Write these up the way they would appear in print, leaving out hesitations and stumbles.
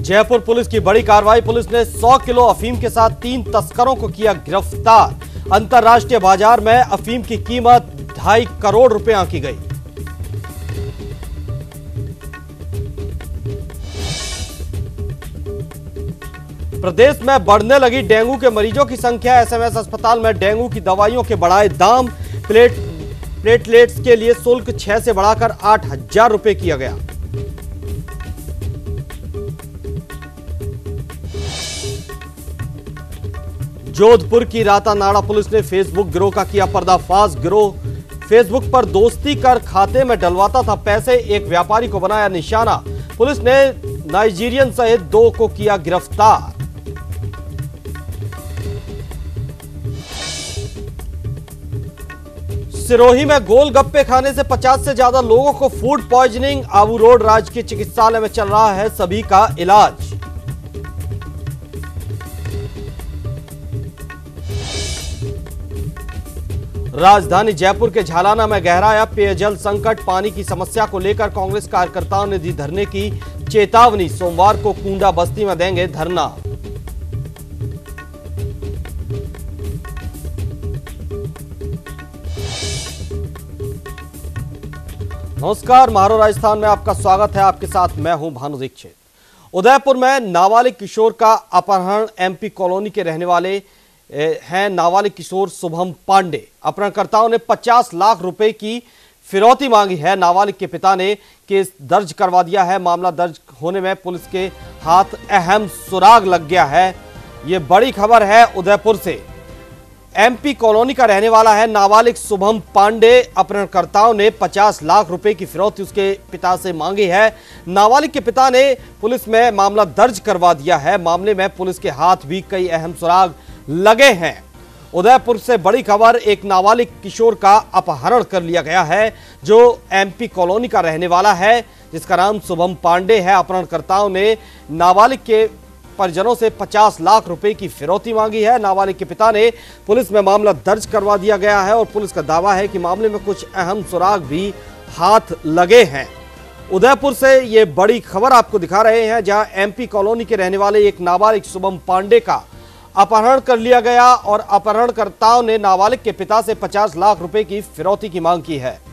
Jaipur police की बड़ी कार्रवाई। पुलिस ने 100 किलो अफीम के साथ 3 तस्करों को किया गिरफ्तार। अंतर्राष्ट्रीय बाजार में अफीम की कीमत 2.5 करोड़ रुपए आंकी गई। प्रदेश में बढ़ने लगी डेंगू के मरीजों की संख्या। एसएमएस अस्पताल में डेंगू की दवाइयों के बढ़ाए दाम। प्लेटलेट्स के लिए शुल्क 6 से बढ़ाकर 8,000 रुपए किया गया। जोधपुर की रातानाड़ा पुलिस ने फेसबुक गिरोह का किया पर्दाफाश। गिरोह फेसबुक पर दोस्ती कर खाते में डलवाता था पैसे। एक व्यापारी को बनाया निशाना। पुलिस ने नाइजीरियन सहित 2 को किया गिरफ्तार। सिरोही में गोलगप्पे खाने से 50 से ज्यादा लोगों को फूड पॉइजनिंग। आबू रोड राजकीय चिकित्सालय में चल रहा है सभी का इलाज। राजधानी जयपुर के झालाना में गहराया पेयजल संकट। पानी की समस्या को लेकर कांग्रेस कार्यकर्ताओं ने दी धरने की चेतावनी। सोमवार को कुंडा बस्ती में देंगे धरना। नमस्कार, महारो राजस्थान में आपका स्वागत है। आपके साथ मैं हूं भानु दीक्षित। उदयपुर में नाबालिग किशोर का अपहरण। एमपी कॉलोनी के रहने वाले हैं नाबालिग किशोर शुभम पांडे। अपहरणकर्ताओं ने 50 लाख रुपए की फिरौती मांगी है। नाबालिग के पिता ने केस दर्ज करवा दिया है। मामला दर्ज होने में पुलिस के हाथ अहम सुराग लग गया है। यह बड़ी खबर है उदयपुर से। एमपी कॉलोनी का रहने वाला है नाबालिग शुभम पांडे। अपहरणकर्ताओं ने 50 लाख रुपए की फिरौती उसके पिता से मांगी है। नाबालिग के पिता ने पुलिस में मामला दर्ज करवा दिया है। मामले में पुलिस के हाथ भी कई अहम सुराग लगे हैं। उदयपुर से बड़ी खबर, एक नाबालिग किशोर का अपहरण कर लिया गया है जो एमपी कॉलोनी का रहने वाला है, जिसका नाम शुभम पांडे है। अपहरणकर्ताओं ने नाबालिग के परिजनों से 50 लाख रुपए की फिरौती मांगी है। नाबालिग के पिता ने पुलिस में मामला दर्ज करवा दिया गया है और पुलिस का दावा है कि मामले में कुछ अहम सुराग भी हाथ लगे हैं। उदयपुर से ये बड़ी खबर आपको दिखा रहे हैं, जहां एमपी कॉलोनी के रहने वाले एक नाबालिग शुभम पांडे का अपहरण कर लिया गया और अपहरणकर्ताओं ने नाबालिग के पिता से 50 लाख रुपए की फिरौती की मांग की है।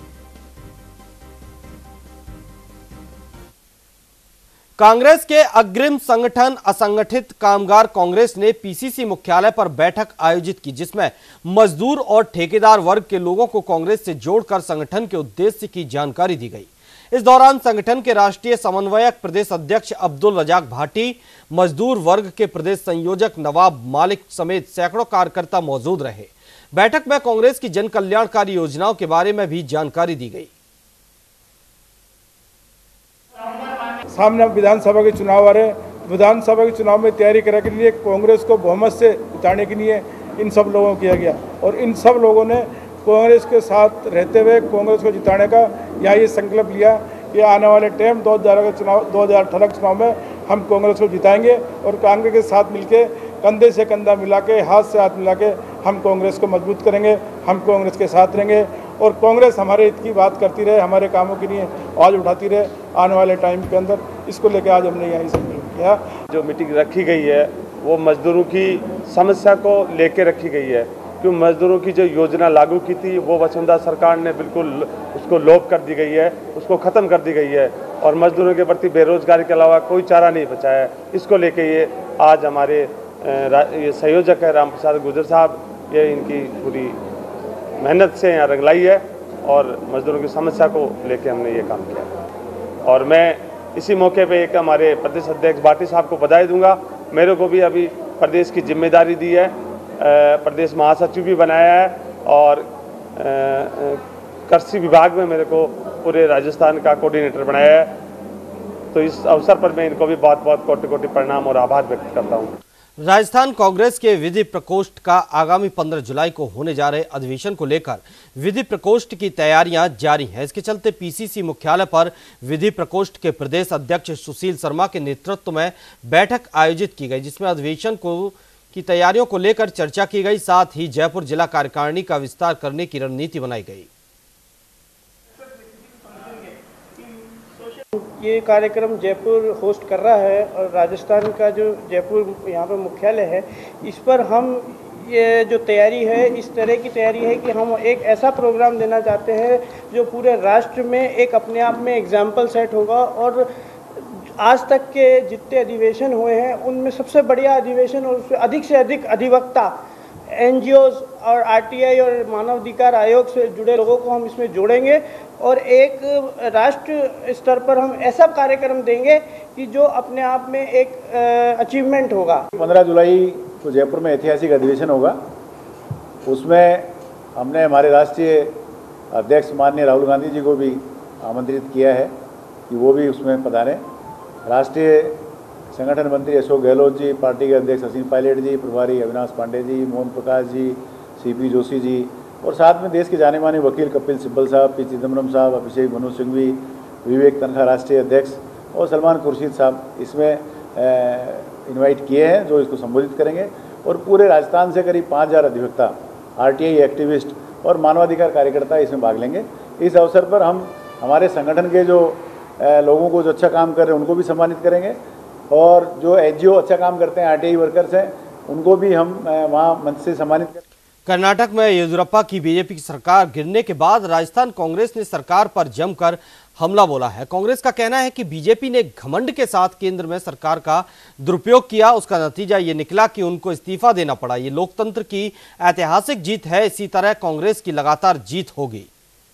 कांग्रेस के अग्रिम संगठन असंगठित कामगार कांग्रेस ने पीसीसी मुख्यालय पर बैठक आयोजित की, जिसमें मजदूर और ठेकेदार वर्ग के लोगों को कांग्रेस से जोड़कर संगठन के उद्देश्य की जानकारी दी गई। इस दौरान संगठन के राष्ट्रीय समन्वयक प्रदेश अध्यक्ष अब्दुल रजाक भाटी, मजदूर वर्ग के प्रदेश संयोजक नवाब मालिक समेत सैकड़ों कार्यकर्ता मौजूद रहे। बैठक में कांग्रेस की जन कल्याणकारी योजनाओं के बारे में भी जानकारी दी गई। सामने विधानसभा के चुनाव आ रहे हैं। विधानसभा के चुनाव में तैयारी करने के लिए कांग्रेस को बहुमत से जिताने के लिए इन सब लोगों को किया गया और इन सब लोगों ने कांग्रेस के साथ रहते हुए कांग्रेस को जिताने का यहाँ ये संकल्प लिया कि आने वाले टाइम 2018 के चुनाव में हम कांग्रेस को जिताएंगे और कांग्रेस के साथ मिलके कंधे से कंधा मिला के, हाथ से हाथ मिला के हम कांग्रेस को मजबूत करेंगे। हम कांग्रेस के साथ रहेंगे और कांग्रेस हमारे हित की बात करती रहे, हमारे कामों के लिए आवाज़ उठाती रहे आने वाले टाइम के अंदर। इसको लेकर आज हमने यहाँ सम्मिलित किया। जो मीटिंग रखी गई है वो मजदूरों की समस्या को लेकर रखी गई है, क्योंकि मजदूरों की जो योजना लागू की थी वो वसुंधरा सरकार ने बिल्कुल उसको लोप कर दी गई है, उसको ख़त्म कर दी गई है और मजदूरों के प्रति बेरोजगारी के अलावा कोई चारा नहीं बचा है। इसको लेके ये आज हमारे ये संयोजक है राम प्रसाद गुजर साहब, ये इनकी पूरी मेहनत से यहाँ रंगलाई है और मजदूरों की समस्या को लेके हमने ये काम किया। और मैं इसी मौके पे एक हमारे प्रदेश अध्यक्ष भाटी साहब को बधाई दूंगा। मेरे को भी अभी प्रदेश की जिम्मेदारी दी है, प्रदेश महासचिव भी बनाया है और कृषि विभाग में मेरे को पूरे राजस्थान का कोऑर्डिनेटर बनाया है। तो इस अवसर पर मैं इनको भी बहुत बहुत कोटि-कोटि प्रणाम और आभार व्यक्त करता हूँ। राजस्थान कांग्रेस के विधि प्रकोष्ठ का आगामी 15 जुलाई को होने जा रहे अधिवेशन को लेकर विधि प्रकोष्ठ की तैयारियां जारी हैं। इसके चलते पीसीसी मुख्यालय पर विधि प्रकोष्ठ के प्रदेश अध्यक्ष सुशील शर्मा के नेतृत्व में बैठक आयोजित की गई, जिसमें अधिवेशन की तैयारियों को लेकर चर्चा की गई। साथ ही जयपुर जिला कार्यकारिणी का विस्तार करने की रणनीति बनाई गई। ये कार्यक्रम जयपुर होस्ट कर रहा है और राजस्थान का जो जयपुर यहाँ पर मुख्यालय है, इस पर हम ये जो तैयारी है, इस तरह की तैयारी है कि हम एक ऐसा प्रोग्राम देना चाहते हैं जो पूरे राष्ट्र में एक अपने आप में एग्जाम्पल सेट होगा। और आज तक के जितने अधिवेशन हुए हैं उनमें सबसे बढ़िया अधिवेशन और उससे अधिक अधिवक्ता एनजीओज और आरटीआई और मानवाधिकार आयोग से जुड़े लोगों को हम इसमें जोड़ेंगे और एक राष्ट्र स्तर पर हम ऐसा कार्यक्रम देंगे कि जो अपने आप में एक अचीवमेंट होगा। 15 जुलाई को जयपुर में ऐतिहासिक अधिवेशन होगा। उसमें हमने हमारे राष्ट्रीय अध्यक्ष माननीय राहुल गांधी जी को भी आमंत्रित किया है कि वो भी उसमें पधारें। राष्ट्रीय संगठन मंत्री अशोक गहलोत जी, पार्टी के अध्यक्ष असीम पायलट जी, प्रभारी अविनाश पांडे जी, मोहन प्रकाश जी, सीपी जोशी जी और साथ में देश के जाने माने वकील कपिल सिब्बल साहब, पी चिदम्बरम साहब, अभिषेक मनु सिंघवी, विवेक तनखा राष्ट्रीय अध्यक्ष और सलमान खुर्शीद साहब इसमें इनवाइट किए हैं जो इसको संबोधित करेंगे। और पूरे राजस्थान से करीब 5000 अधिवक्ता, आरटीआई एक्टिविस्ट और मानवाधिकार कार्यकर्ता इसमें भाग लेंगे। इस अवसर पर हम हमारे संगठन के जो लोगों को जो अच्छा काम कर रहे हैं उनको भी सम्मानित करेंगे और जो एनजीओ अच्छा काम करते हैं, आरटीआई वर्कर्स हैं, उनको भी हम वहाँ मंच से सम्मानित करेंगे। कर्नाटक में येदियुरप्पा की बीजेपी की सरकार गिरने के बाद राजस्थान कांग्रेस ने सरकार पर जमकर हमला बोला है। कांग्रेस का कहना है कि बीजेपी ने घमंड के साथ केंद्र में सरकार का दुरुपयोग किया, उसका नतीजा ये निकला कि उनको इस्तीफा देना पड़ा। ये लोकतंत्र की ऐतिहासिक जीत है, इसी तरह कांग्रेस की लगातार जीत होगी।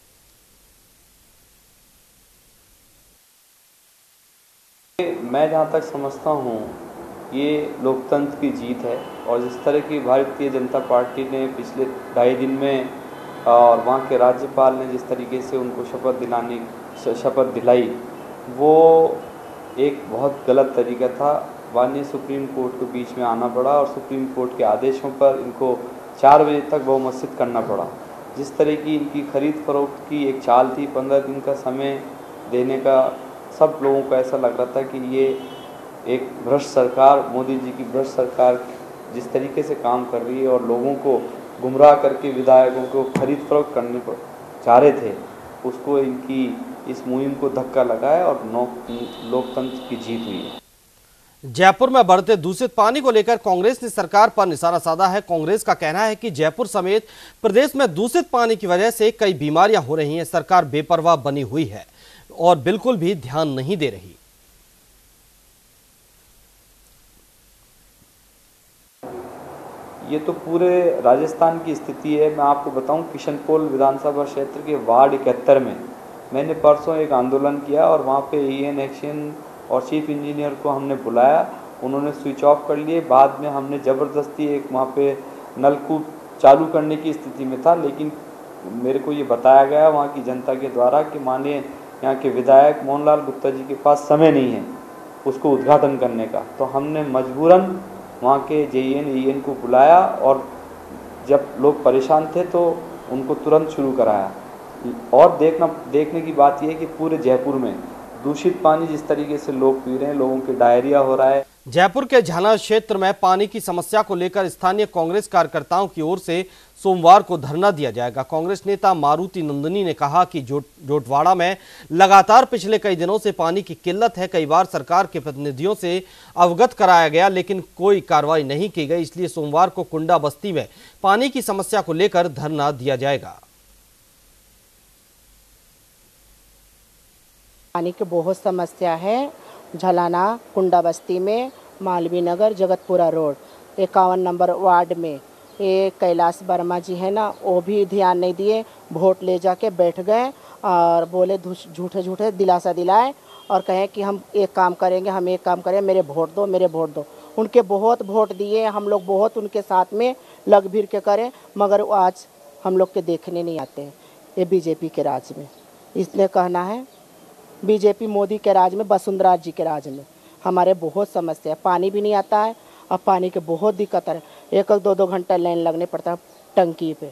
मैं जहाँ तक समझता हूँ ये लोकतंत्र की जीत है और जिस तरह की भारतीय जनता पार्टी ने पिछले 2.5 दिन में और वहाँ के राज्यपाल ने जिस तरीके से उनको शपथ दिलाई वो एक बहुत गलत तरीका था। माननीय सुप्रीम कोर्ट के बीच में आना पड़ा और सुप्रीम कोर्ट के आदेशों पर इनको 4 बजे तक बहुमत सिद्ध करना पड़ा। जिस तरह की इनकी खरीद फरोख्त की एक चाल थी, 15 दिन का समय देने का, सब लोगों को ऐसा लग रहा था कि ये एक भ्रष्ट सरकार, मोदी जी की भ्रष्ट सरकार जिस तरीके से काम कर रही है और लोगों को गुमराह करके विधायकों को खरीद फरोख्त करने पर चाह रहे थे, उसको इनकी इस मुहिम को धक्का लगाया और लोकतंत्र की जीत हुई है। जयपुर में बढ़ते दूषित पानी को लेकर कांग्रेस ने सरकार पर निशाना साधा है। कांग्रेस का कहना है कि जयपुर समेत प्रदेश में दूषित पानी की वजह से कई बीमारियां हो रही हैं। सरकार बेपरवाह बनी हुई है और बिल्कुल भी ध्यान नहीं दे रही। ये तो पूरे राजस्थान की स्थिति है। मैं आपको बताऊं, किशनपोल विधानसभा क्षेत्र के वार्ड 71 में मैंने परसों एक आंदोलन किया और वहाँ पे ईएन एक्शन और चीफ इंजीनियर को हमने बुलाया, उन्होंने स्विच ऑफ कर लिए। बाद में हमने ज़बरदस्ती एक वहाँ पे नलकूप चालू करने की स्थिति में था, लेकिन मेरे को ये बताया गया वहाँ की जनता के द्वारा कि माननीय यहाँ के विधायक मोहनलाल गुप्ता जी के पास समय नहीं है उसको उद्घाटन करने का। तो हमने मजबूरन वहाँ के जेईएन को बुलाया और जब लोग परेशान थे तो उनको तुरंत शुरू कराया। और देखने की बात यह है कि पूरे जयपुर में दूषित पानी जिस तरीके से लोग पी रहे हैं, लोगों के डायरिया हो रहा है। जयपुर के झालावाड़ क्षेत्र में पानी की समस्या को लेकर स्थानीय कांग्रेस कार्यकर्ताओं की ओर से सोमवार को धरना दिया जाएगा। कांग्रेस नेता मारुति नंदनी ने कहा कि जोटवाड़ा में लगातार पिछले कई दिनों से पानी की किल्लत है। कई बार सरकार के प्रतिनिधियों से अवगत कराया गया लेकिन कोई कार्रवाई नहीं की गई, इसलिए सोमवार को कुंडा बस्ती में पानी की समस्या को लेकर धरना दिया जाएगा। पानी की बहुत समस्या है। झलाना कुंडा बस्ती में, Malviya Nagar, Jagatpura road 51 number ward में ये कैलाश वर्मा जी है ना, वो भी ध्यान नहीं दिए। वोट ले जाके बैठ गए और बोले झूठे झूठे दिलासा दिलाए और कहें कि हम एक काम करेंगे, हम एक काम करें, मेरे वोट दो, मेरे वोट दो। उनके बहुत वोट दिए, हम लोग बहुत उनके साथ में लग भिड़ के करें, मगर वो आज हम लोग के देखने नहीं आते हैं। ये बीजेपी के राज में, इसलिए कहना है बीजेपी मोदी के राज में, वसुंधरा जी के राज में हमारे बहुत समस्या है। पानी भी नहीं आता है और पानी के बहुत दिक्कत है। 1-2 घंटा लाइन लगने पड़ता है टंकी पे।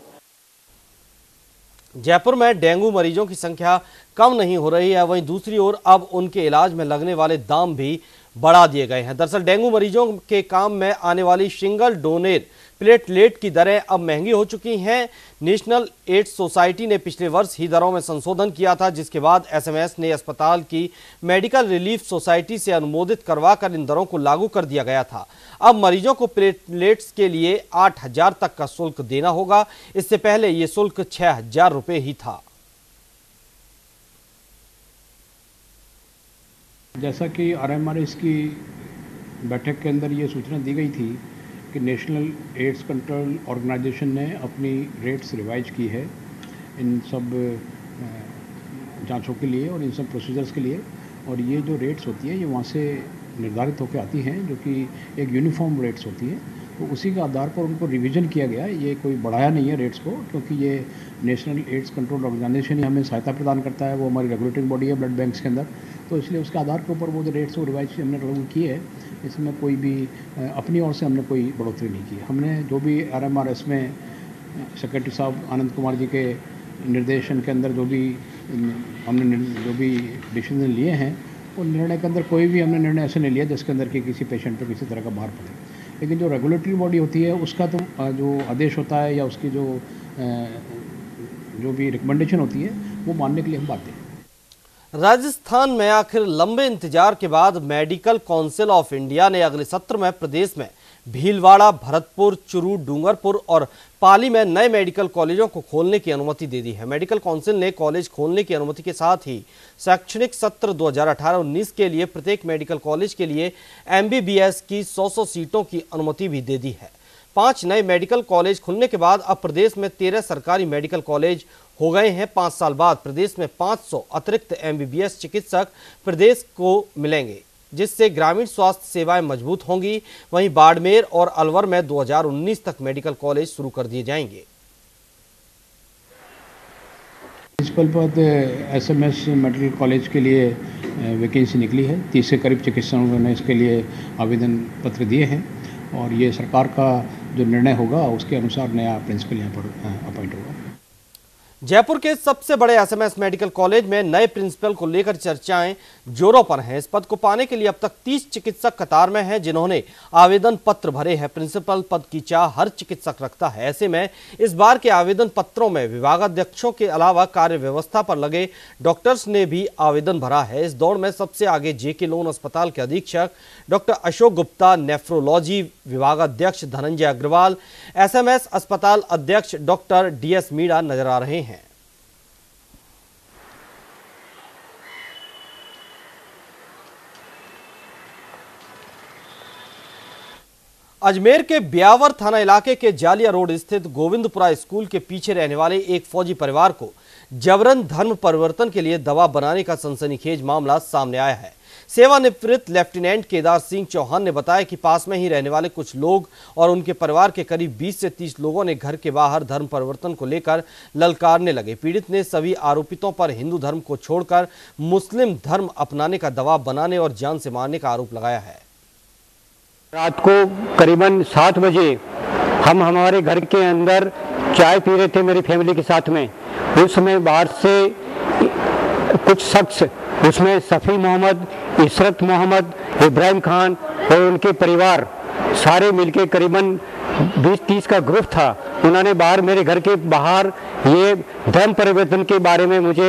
जयपुर में डेंगू मरीजों की संख्या कम नहीं हो रही है, वहीं दूसरी ओर अब उनके इलाज में लगने वाले दाम भी बढ़ा दिए गए हैं। दरअसल डेंगू मरीजों के काम में आने वाली सिंगल डोनेट प्लेटलेट की दरें अब महंगी हो चुकी हैं। नेशनल एड्स सोसाइटी ने पिछले वर्ष ही दरों में संशोधन किया था, जिसके बाद एसएमएस ने अस्पताल की मेडिकल रिलीफ सोसाइटी से अनुमोदित करवाकर इन दरों को लागू कर दिया गया था। अब मरीजों को प्लेटलेट्स के लिए 8,000 तक का शुल्क देना होगा। इससे पहले ये शुल्क 6,000 रुपए ही था। जैसा कि आरएमआरएस की बैठक के अंदर ये सूचना दी गई थी कि नेशनल एड्स कंट्रोल ऑर्गेनाइजेशन ने अपनी रेट्स रिवाइज की है इन सब जांचों के लिए और इन सब प्रोसीजर्स के लिए, और ये जो रेट्स होती है ये वहाँ से निर्धारित होकर आती हैं, जो कि एक यूनिफॉर्म रेट्स होती हैं। तो उसी के आधार पर उनको रिवीजन किया गया। ये कोई बढ़ाया नहीं है रेट्स को, क्योंकि ये नेशनल एड्स कंट्रोल ऑर्गेनाइजेशन ही हमें सहायता प्रदान करता है, वो हमारी रेगुलेटिंग बॉडी है ब्लड बैंक्स के अंदर। तो इसलिए उसके आधार के ऊपर वो जो रेट्स वो रिवाइज हमने लागू की है, इसमें कोई भी अपनी ओर से हमने कोई बढ़ोतरी नहीं की। हमने जो भी आरएमआरएस में सेक्रेटरी साहब आनंद कुमार जी के निर्देशन के अंदर जो भी हमने जो भी डिसीजन लिए हैं, उन निर्णय के अंदर कोई भी हमने निर्णय ऐसे नहीं लिया जिसके अंदर कि किसी पेशेंट पर किसी तरह का भार पड़े। लेकिन जो रेगुलेटरी बॉडी होती है उसका तो जो आदेश होता है या उसकी जो भी रिकमेंडेशन होती है वो मानने के लिए हम बाध्य हैं। राजस्थान में आखिर लंबे इंतजार के बाद मेडिकल काउंसिल ऑफ इंडिया ने अगले सत्र में प्रदेश में भीलवाड़ा, भरतपुर, चुरू, डूंगरपुर और पाली में नए मेडिकल कॉलेजों को खोलने की अनुमति दे दी है। मेडिकल काउंसिल ने कॉलेज खोलने की अनुमति के साथ ही शैक्षणिक सत्र 2018-19 के लिए प्रत्येक मेडिकल कॉलेज के लिए एमबीबीएस की 100 सीटों की अनुमति भी दे दी है। 5 नए मेडिकल कॉलेज खुलने के बाद अब प्रदेश में 13 सरकारी मेडिकल कॉलेज हो गए हैं। 5 साल बाद प्रदेश में 500 अतिरिक्त एमबीबीएस चिकित्सक प्रदेश को मिलेंगे, जिससे ग्रामीण स्वास्थ्य सेवाएं मजबूत होंगी। वहीं बाड़मेर और अलवर में 2019 तक मेडिकल कॉलेज शुरू कर दिए जाएंगे। प्रिंसिपल पद एसएमएस मेडिकल कॉलेज के लिए वैकेंसी निकली है। 30 के करीब चिकित्सकों ने इसके लिए आवेदन पत्र दिए हैं और ये सरकार का जो निर्णय होगा उसके अनुसार नया प्रिंसिपल यहाँ पर अपॉइंट होगा। जयपुर के सबसे बड़े एसएमएस मेडिकल कॉलेज में नए प्रिंसिपल को लेकर चर्चाएं जोरों पर हैं। इस पद को पाने के लिए अब तक 30 चिकित्सक कतार में हैं, जिन्होंने आवेदन पत्र भरे हैं। प्रिंसिपल पद की चाह हर चिकित्सक रखता है। ऐसे में इस बार के आवेदन पत्रों में विभागाध्यक्षों के अलावा कार्य व्यवस्था पर लगे डॉक्टर्स ने भी आवेदन भरा है। इस दौड़ में सबसे आगे जेके लोन अस्पताल के अधीक्षक डॉक्टर अशोक गुप्ता, नेफ्रोलॉजी विभागाध्यक्ष धनंजय अग्रवाल, एसएमएस अस्पताल अध्यक्ष डॉक्टर डीएस मीणा नजर आ रहे हैं। अजमेर के ब्यावर थाना इलाके के जालिया रोड स्थित गोविंदपुरा स्कूल के पीछे रहने वाले एक फौजी परिवार को जबरन धर्म परिवर्तन के लिए दबाव बनाने का सनसनीखेज मामला सामने आया है। सेवानिवृत्त लेफ्टिनेंट केदार सिंह चौहान ने बताया कि पास में ही रहने वाले कुछ लोग और उनके परिवार के करीब 20 से 30 लोगों ने घर के बाहर धर्म परिवर्तन को लेकर ललकारने लगे। पीड़ित ने सभी आरोपितों पर हिंदू धर्म को छोड़कर मुस्लिम धर्म अपनाने का दबाव बनाने और जान से मारने का आरोप लगाया है। रात को करीबन 7 बजे हम हमारे घर के अंदर चाय पी रहे थे मेरी फैमिली के साथ में। उस समय बाहर से कुछ शख्स, उसमें सफ़ी मोहम्मद, इशरत मोहम्मद, इब्राहिम खान और उनके परिवार सारे मिलके करीबन 20-30 का ग्रुप था। उन्होंने बाहर मेरे घर के बाहर ये धर्म परिवर्तन के बारे में मुझे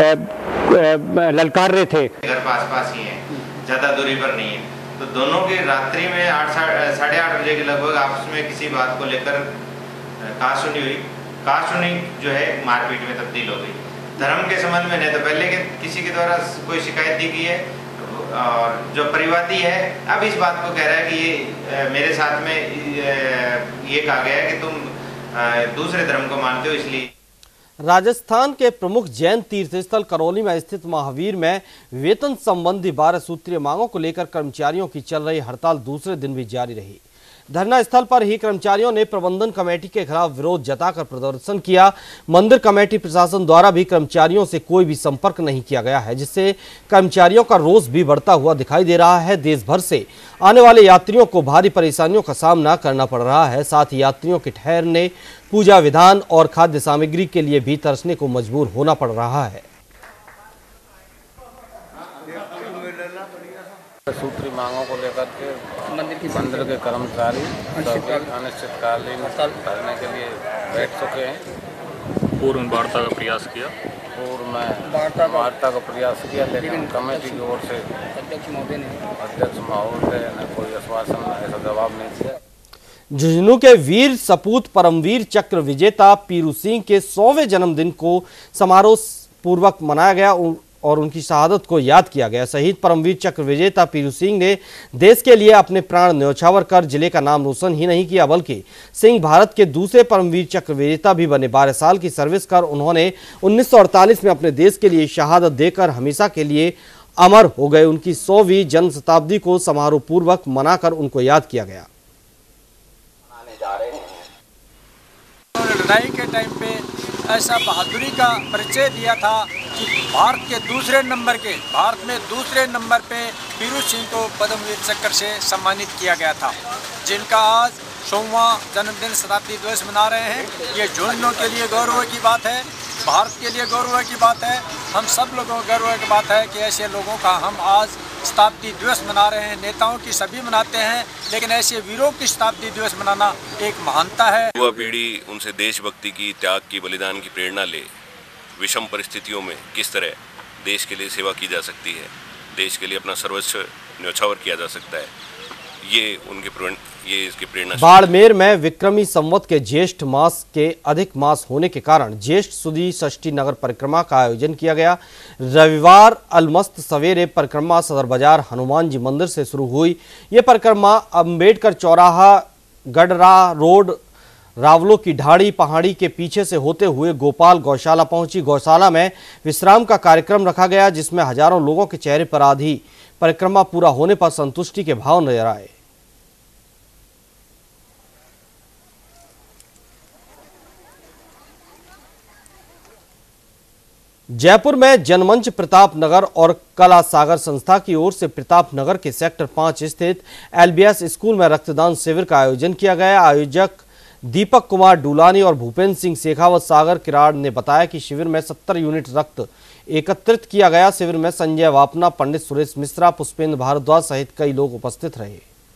ललकार रहे थे। घर पास ही है, ज़्यादा दूरी पर नहीं है। तो दोनों की रात्रि में 8 साढ़े 8 बजे के लगभग आपस में किसी बात को लेकर कहासुनी हुई। कहासुनी जो है मारपीट में तब्दील हो गई। धर्म के संबंध में नहीं तो पहले के किसी के द्वारा कोई शिकायत दी गई है और जो परिवादी है अब इस बात को कह रहा है कि ये मेरे साथ में ये कहा गया है कि तुम दूसरे धर्म को मानते हो इसलिए। राजस्थान के प्रमुख जैन तीर्थ स्थल करौली में स्थित महावीर में वेतन संबंधी 12 सूत्रीय मांगों को लेकर कर्मचारियों की चल रही हड़ताल दूसरे दिन भी जारी रही। धरना स्थल पर ही कर्मचारियों ने प्रबंधन कमेटी के खिलाफ विरोध जताकर प्रदर्शन किया। मंदिर कमेटी प्रशासन द्वारा भी कर्मचारियों से कोई भी संपर्क नहीं किया गया है, जिससे कर्मचारियों का रोष भी बढ़ता हुआ दिखाई दे रहा है। देश भर से आने वाले यात्रियों को भारी परेशानियों का सामना करना पड़ रहा है। साथ ही यात्रियों के ठहरने, पूजा विधान और खाद्य सामग्री के लिए भी तरसने को मजबूर होना पड़ रहा है। सूत्री मांगों को लेकर के मंदिर के कर्मचारी सभी अनिश्चितकालीन धरने के लिए बैठ चुके हैं। पूर्व में वार्ता का प्रयास किया, वार्ता का प्रयास किया, लेकिन कमेटी की ओर से अध्यक्ष महोदय ने कोई आश्वासन ऐसा जवाब नहीं दिया। झुंझुनू के वीर सपूत परमवीर चक्र विजेता पीरू सिंह के 100वें जन्मदिन को समारोह पूर्वक मनाया गया और उनकी शहादत को याद किया गया। शहीद परमवीर चक्र विजेता पीरू सिंह ने देश के लिए अपने प्राण न्यौछावर कर जिले का नाम रोशन ही नहीं किया, बल्कि सिंह भारत के दूसरे परमवीर चक्र विजेता भी बने। 12 साल की सर्विस कर उन्होंने 1948 में अपने देश के लिए शहादत देकर हमेशा के लिए अमर हो गए। उनकी 100वीं जन्म शताब्दी को समारोह पूर्वक मनाकर उनको याद किया गया। लड़ाई के टाइम पे ऐसा बहादुरी का परिचय दिया था कि भारत में दूसरे नंबर पे पीरू सिंह को पद्मवीर चक्र से सम्मानित किया गया था, जिनका आज 100वां जन्मदिन शताब्दी दिवस मना रहे हैं। ये झुंझुनू के लिए गौरव की बात है, भारत के लिए गौरव की बात है, हम सब लोगों को गौरव की बात है कि ऐसे लोगों का हम आज शताब्दी दिवस मना रहे हैं। नेताओं की सभी मनाते हैं, लेकिन ऐसे वीरों की शताब्दी दिवस मनाना एक महानता है। युवा पीढ़ी उनसे देशभक्ति की, त्याग की, बलिदान की प्रेरणा ले विषम परिस्थितियों में किस तरह देश के लिए सेवा की जा सकती है, देश के लिए अपना सर्वस्व न्यौछावर किया जा सकता है, ये इसकी प्रेरणा। बाड़मेर में विक्रमी संवत के ज्येष्ठ मास के अधिक मास होने के कारण ज्येष्ठ सुदी षष्ठी नगर परिक्रमा का आयोजन किया गया। रविवार अलमस्त सवेरे परिक्रमा सदर बाजार हनुमान जी मंदिर से शुरू हुई। ये परिक्रमा अंबेडकर चौराहा, गडरा रोड, रावलों की ढाड़ी पहाड़ी के पीछे से होते हुए गोपाल गौशाला पहुंची। गौशाला में विश्राम का कार्यक्रम रखा गया, जिसमें हजारों लोगों के चेहरे पर आधी परिक्रमा पूरा होने पर संतुष्टि के भाव नजर आए। जयपुर में जनमंच प्रताप नगर और कला सागर संस्था की ओर से प्रताप नगर के सेक्टर 5 स्थित एलबीएस स्कूल में रक्तदान शिविर का आयोजन किया गया। आयोजक दीपक कुमार डुलानी और भूपेंद्र सिंह शेखावत सागर किराड़ ने बताया कि शिविर में 70 यूनिट रक्त एकत्रित किया गया। शिविर में संजय वापना, पंडित सुरेश मिश्रा, पुष्पेंद्र भारद्वाज सहित कई लोग उपस्थित रहे।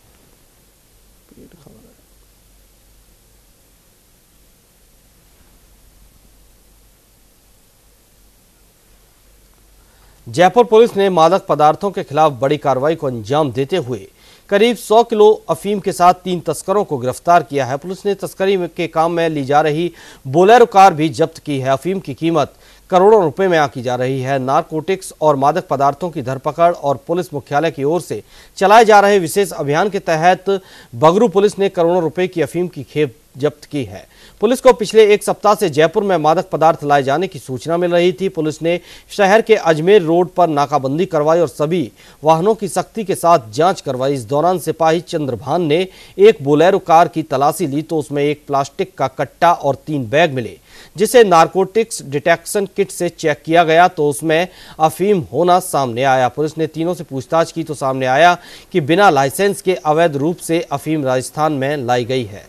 जयपुर पुलिस ने मादक पदार्थों के खिलाफ बड़ी कार्रवाई को अंजाम देते हुए करीब 100 किलो अफीम के साथ 3 तस्करों को गिरफ्तार किया है। पुलिस ने तस्करी के काम में ली जा रही बोलेरो कार भी जब्त की है। अफीम की कीमत करोड़ों रुपए में आंकी जा रही है। नारकोटिक्स और मादक पदार्थों की धरपकड़ और पुलिस मुख्यालय की ओर से चलाए जा रहे विशेष अभियान के तहत बगरू पुलिस ने करोड़ों रुपए की अफीम की खेप जब्त की है। पुलिस को पिछले 1 सप्ताह से जयपुर में मादक पदार्थ लाए जाने की सूचना मिल रही थी। पुलिस ने शहर के अजमेर रोड पर नाकाबंदी करवाई और सभी वाहनों की सख्ती के साथ जांच करवाई। इस दौरान सिपाही चंद्रभान ने एक बोलेरो कार की तलाशी ली तो उसमें एक प्लास्टिक का कट्टा और 3 बैग मिले, जिसे नारकोटिक्स डिटेक्शन किट से चेक किया गया तो उसमें अफीम होना सामने आया। पुलिस ने तीनों से पूछताछ की तो सामने आया कि बिना लाइसेंस के अवैध रूप से अफीम राजस्थान में लाई गई है।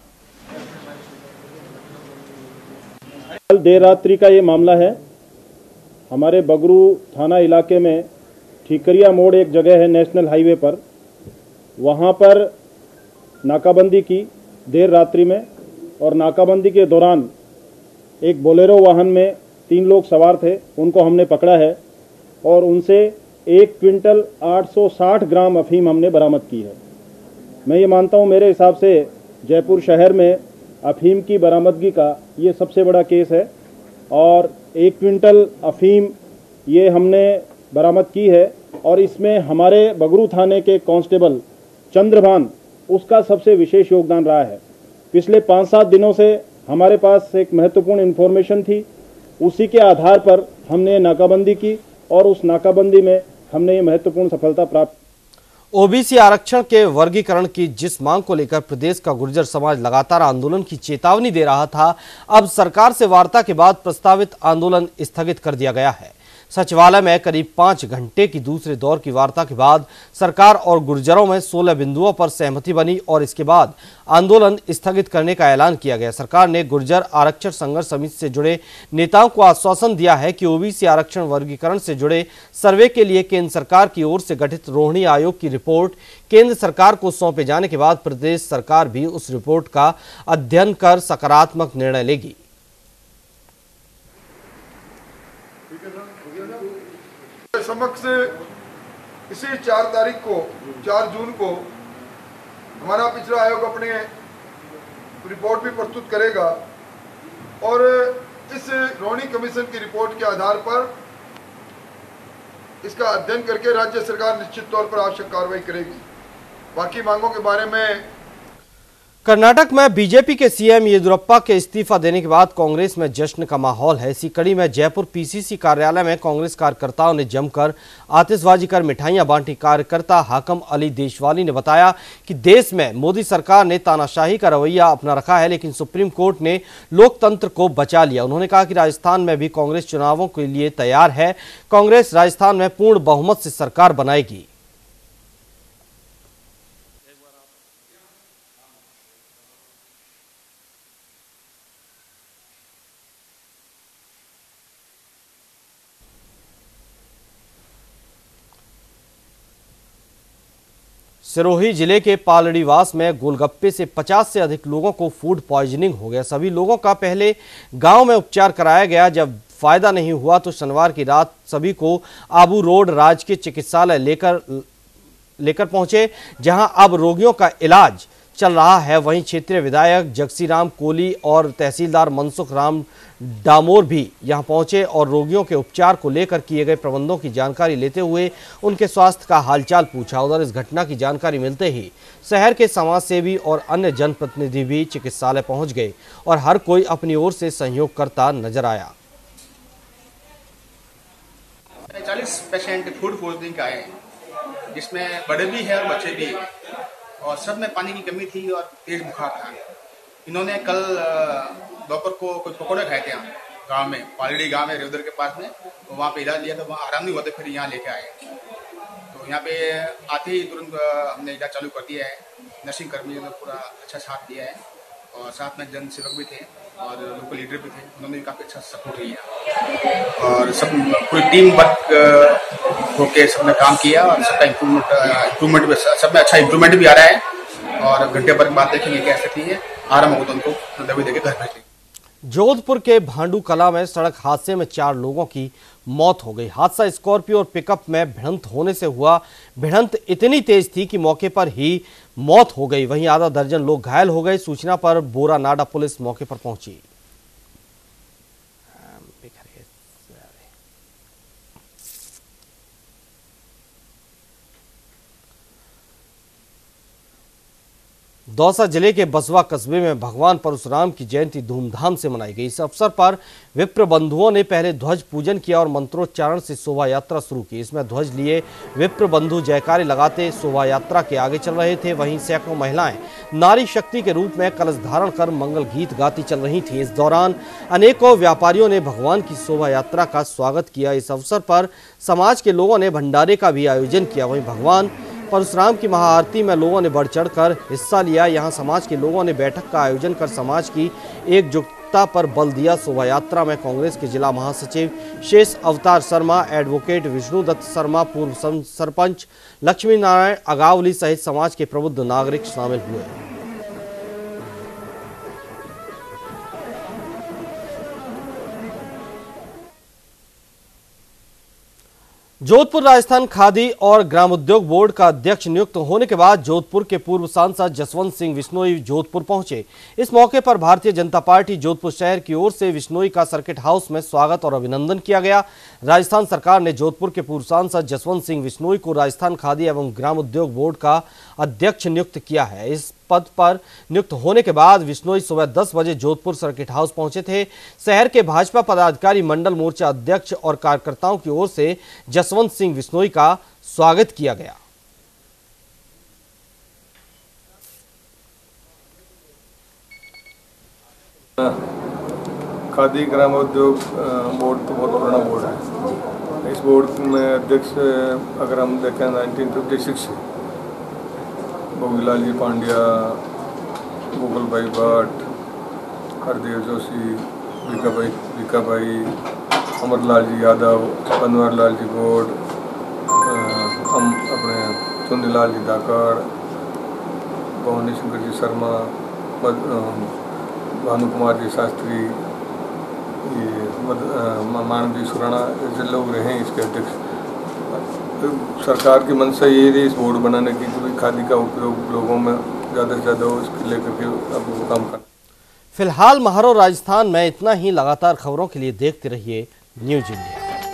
कल देर रात्रि का ये मामला है। हमारे बगरू थाना इलाके में ठीकरिया मोड़ एक जगह है नेशनल हाईवे पर, वहाँ पर नाकाबंदी की देर रात्रि में, और नाकाबंदी के दौरान एक बोलेरो वाहन में 3 लोग सवार थे, उनको हमने पकड़ा है और उनसे 1 क्विंटल 860 ग्राम अफीम हमने बरामद की है। मैं ये मानता हूँ मेरे हिसाब से जयपुर शहर में अफीम की बरामदगी का ये सबसे बड़ा केस है और 1 क्विंटल अफीम ये हमने बरामद की है और इसमें हमारे बगरू थाने के कांस्टेबल चंद्रभान उसका सबसे विशेष योगदान रहा है। पिछले 5-7 दिनों से हमारे पास एक महत्वपूर्ण इन्फॉर्मेशन थी, उसी के आधार पर हमने नाकाबंदी की और उस नाकाबंदी में हमने ये महत्वपूर्ण सफलता प्राप्त। ओबीसी आरक्षण के वर्गीकरण की जिस मांग को लेकर प्रदेश का गुर्जर समाज लगातार आंदोलन की चेतावनी दे रहा था, अब सरकार से वार्ता के बाद प्रस्तावित आंदोलन स्थगित कर दिया गया है। सचिवालय में करीब 5 घंटे की दूसरे दौर की वार्ता के बाद सरकार और गुर्जरों में 16 बिंदुओं पर सहमति बनी और इसके बाद आंदोलन स्थगित करने का ऐलान किया गया। सरकार ने गुर्जर आरक्षण संघर्ष समिति से जुड़े नेताओं को आश्वासन दिया है कि ओबीसी आरक्षण वर्गीकरण से जुड़े सर्वे के लिए केंद्र सरकार की ओर से गठित रोहिणी आयोग की रिपोर्ट केंद्र सरकार को सौंपे जाने के बाद प्रदेश सरकार भी उस रिपोर्ट का अध्ययन कर सकारात्मक निर्णय लेगी। समक्ष इसी 4 जून को हमारा पिछड़ा आयोग अपने रिपोर्ट भी प्रस्तुत करेगा और इस रोहिणी कमीशन की रिपोर्ट के आधार पर इसका अध्ययन करके राज्य सरकार निश्चित तौर पर आवश्यक कार्रवाई करेगी। बाकी मांगों के बारे में कर्नाटक में बीजेपी के सीएम येदियुरप्पा के इस्तीफा देने के बाद कांग्रेस में जश्न का माहौल है। इसी कड़ी में जयपुर पीसीसी कार्यालय में कांग्रेस कार्यकर्ताओं ने जमकर आतिशबाजी कर मिठाइयां बांटी। कार्यकर्ता हाकम अली देशवाली ने बताया कि देश में मोदी सरकार ने तानाशाही का रवैया अपना रखा है, लेकिन सुप्रीम कोर्ट ने लोकतंत्र को बचा लिया। उन्होंने कहा कि राजस्थान में भी कांग्रेस चुनावों के लिए तैयार है। कांग्रेस राजस्थान में पूर्ण बहुमत से सरकार बनाएगी। सिरोही जिले के पालड़ीवास में गोलगप्पे से 50 से अधिक लोगों को फूड पॉइजनिंग हो गया। सभी लोगों का पहले गांव में उपचार कराया गया। जब फायदा नहीं हुआ तो शनिवार की रात सभी को आबू रोड राजकीय चिकित्सालय लेकर पहुंचे, जहां अब रोगियों का इलाज चल रहा है। वहीं क्षेत्रीय विधायक जगसीराम कोली और तहसीलदार मनसुख राम डामोर भी यहां पहुंचे और रोगियों के उपचार को लेकर किए गए प्रबंधों की जानकारी लेते हुए उनके स्वास्थ्य का हालचाल पूछा। उधर इस घटना की जानकारी मिलते ही शहर के समाजसेवी और अन्य जनप्रतिनिधि भी चिकित्सालय पहुंच गए और हर कोई अपनी ओर से सहयोग करता नजर आया। 40 पेशेंट फूड पॉइजनिंग का है, जिसमें बड़े भी है और बच्चे भी है और सब में पानी की कमी थी और तेज बुखार था। इन्होंने कल दोपहर को कोई पकौड़े खाए थे गांव में, पालड़ी गांव में रेवदर के पास में, तो वहाँ पे इलाज लिया तो वहाँ आराम नहीं हुआ, तो फिर यहाँ लेके आए। तो यहाँ पे आते ही तुरंत हमने इलाज चालू कर दिया है। नर्सिंग कर्मियों ने पूरा अच्छा साथ दिया है और साथ में जन सेवक भी थे और लोकल लीडर भी थे, उन्होंने भी काफ़ी अच्छा सपोर्ट किया और सब पूरी टीम वर्क होके सबने काम किया और सबका इम्प्रूवमेंट भी, सब में अच्छा इम्प्रूवमेंट भी आ रहा है और घंटे भर के बाद देखेंगे क्या स्थिति है। आराम होगा तो उनको दवाई देके घर भेज देंगे। जोधपुर के भांडू कला में सड़क हादसे में 4 लोगों की मौत हो गई। हादसा स्कॉर्पियो और पिकअप में भिड़ंत होने से हुआ। भिड़ंत इतनी तेज थी कि मौके पर ही मौत हो गई। वहीं आधा दर्जन लोग घायल हो गए। सूचना पर बोरा नाडा पुलिस मौके पर पहुंची। दौसा जिले के बसवा कस्बे में भगवान परशुराम की जयंती धूमधाम से मनाई गई। इस अवसर पर विप्र बंधुओं ने पहले ध्वज पूजन किया और मंत्रोच्चारण से शोभा यात्रा शुरू की। इसमें ध्वज लिए विप्र बंधु जयकारे लगाते शोभा यात्रा के आगे चल रहे थे। वहीं सैकड़ों महिलाएं नारी शक्ति के रूप में कलश धारण कर मंगल गीत गाती चल रही थी। इस दौरान अनेकों व्यापारियों ने भगवान की शोभा यात्रा का स्वागत किया। इस अवसर पर समाज के लोगों ने भंडारे का भी आयोजन किया। वहीं भगवान परशुराम की महाआरती में लोगों ने बढ़ चढ़कर हिस्सा लिया। यहां समाज के लोगों ने बैठक का आयोजन कर समाज की एकजुटता पर बल दिया। शोभा यात्रा में कांग्रेस के जिला महासचिव शेष अवतार शर्मा, एडवोकेट विष्णुदत्त शर्मा, पूर्व सरपंच लक्ष्मी नारायण अगावली सहित समाज के प्रबुद्ध नागरिक शामिल हुए। जोधपुर राजस्थान खादी और ग्रामोद्योग बोर्ड का अध्यक्ष नियुक्त होने के बाद जोधपुर के पूर्व सांसद जसवंत सिंह विश्नोई जोधपुर पहुंचे। इस मौके पर भारतीय जनता पार्टी जोधपुर शहर की ओर से विश्नोई का सर्किट हाउस में स्वागत और अभिनंदन किया गया। राजस्थान सरकार ने जोधपुर के पूर्व सांसद जसवंत सिंह विश्नोई को राजस्थान खादी एवं ग्रामोद्योग बोर्ड का अध्यक्ष नियुक्त किया है। इस पद पर नियुक्त होने के बाद विश्नोई सुबह 10 बजे जोधपुर सर्किट हाउस पहुंचे थे। शहर के भाजपा पदाधिकारी, मंडल मोर्चा अध्यक्ष और कार्यकर्ताओं की ओर से जसवंत सिंह विश्नोई का स्वागत किया गया। खादी ग्रामोद्योग बोर्ड तो बहुत पुराना बोर्ड है, इस बोर्ड में अध्यक्ष अगर हम देखें 1956 से भोगीलाल जी पांड्या, गोपाल भाई भट्ट, हरदेव जोशी, भिका भाई, अमरलाल जी यादव, बनवारीलाल जी गौड़, हम अपने चुंदीलाल जी धाकड़, भवानी शंकर जी शर्मा, भानु कुमार जी शास्त्री, ये मानव जी सुराणा, ऐसे लोग रहे हैं इसके अध्यक्ष। तो सरकार की मंशा ये है इस बोर्ड बनाने की कि खादी का उपयोग लोगों में ज़्यादा से ज़्यादा हो, इसको लेकर के अब वो काम करना। फिलहाल महारो राजस्थान में इतना ही। लगातार खबरों के लिए देखते रहिए न्यूज़ इंडिया।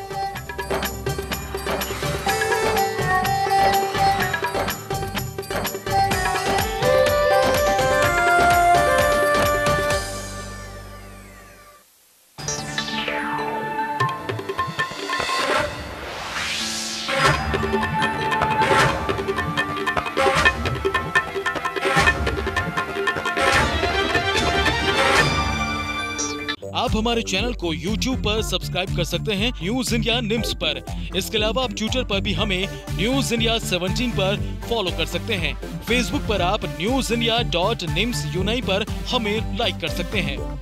आप हमारे चैनल को YouTube पर सब्सक्राइब कर सकते हैं न्यूज इंडिया निम्स पर। इसके अलावा आप ट्विटर पर भी हमें न्यूज इंडिया 17 पर फॉलो कर सकते हैं। फेसबुक पर आप newsindia.nimsuni पर हमें लाइक कर सकते हैं।